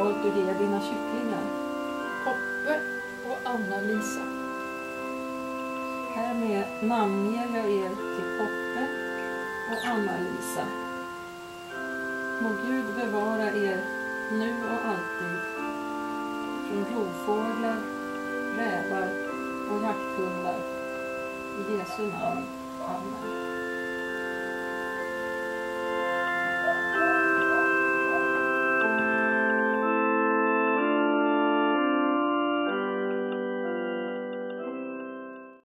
valt att ge dina kycklingar? Poppe och Anna-Lisa. Härmed namnger jag er till Poppe och Anna-Lisa. Må Gud bevara